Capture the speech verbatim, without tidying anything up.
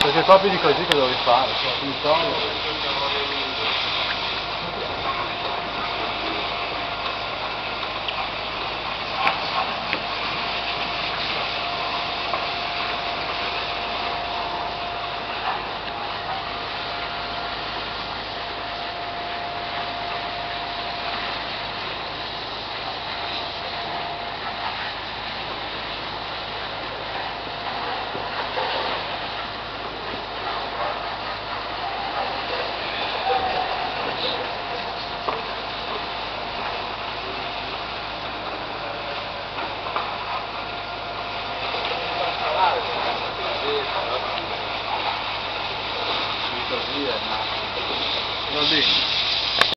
Perché è proprio di così che devo fare, cioè, mi tolgo.